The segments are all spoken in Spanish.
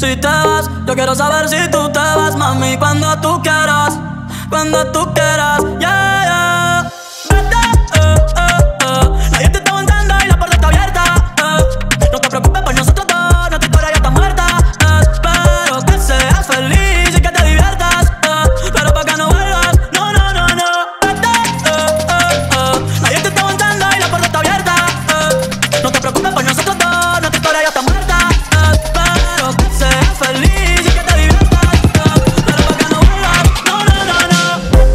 Si te vas, yo quiero saber si tú te vas, mami, cuando tú quieras, yeah, yeah. Vete, nadie te está aguantando y la puerta está abierta, No te preocupes por nosotros dos, nuestra historia ya está muerta, Espero que seas feliz y que te diviertas, Pero pa' que no vuelvas, no, no, no, no. Vete, nadie te está aguantando y la puerta está abierta, No te preocupes por nosotros dos, nuestra historia ya está muerta, Espero que seas feliz y que te diviertas, Pero pa' que no vuelvas, no, no, no, no.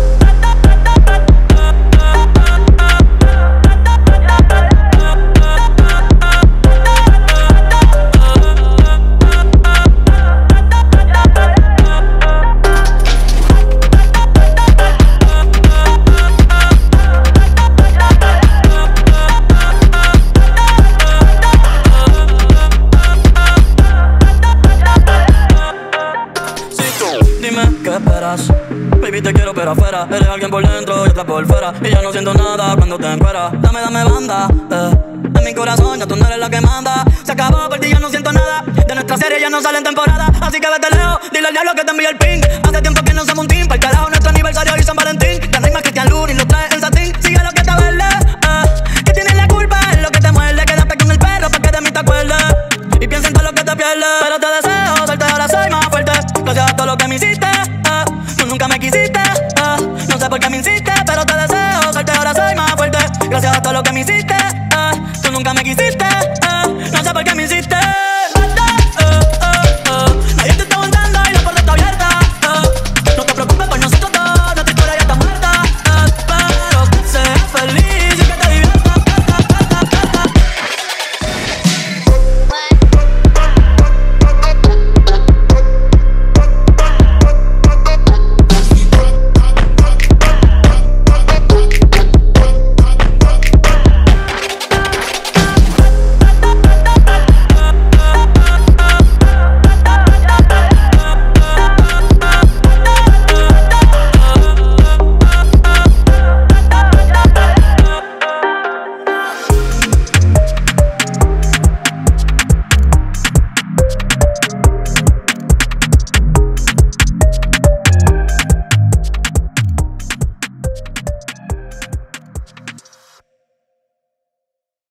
Dime qué esperas, baby te quiero pero afuera. Eres alguien por dentro y otra por fuera, y ya no siento nada cuando te encueras. Dame banda, en mi corazón ya tú no eres la que manda. Se acabó, por ti ya no siento nada. De nuestra serie ya no sale en temporada, así que vete lejos, dile al diablo que te envíe el ping. Hace tiempo que no somos un team, para el carajo nuestro aniversario y San Valentín. Ya no hay más Cristian Luna y lo traes en satín. Sigue lo que te verde, que tienes la culpa, es lo que te muerde. Quédate con el perro pa' que de mí te acuerdes, y piensa en todo lo que te pierdes. Pero te deseo suerte, ahora soy más fuerte. Gracias a todo lo que me hiciste, tú nunca me quisiste, no sé por qué me insistes, pero te deseo suerte, ahora soy más fuerte. Gracias a todo lo que me hiciste, tú nunca me quisiste, no sé por qué me insistes.